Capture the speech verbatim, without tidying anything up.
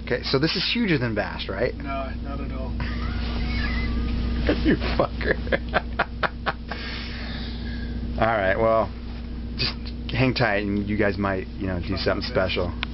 Okay, so this is huger than bass, right? No, not at all. You fucker. Alright, well, just hang tight and you guys might, you know, do something special.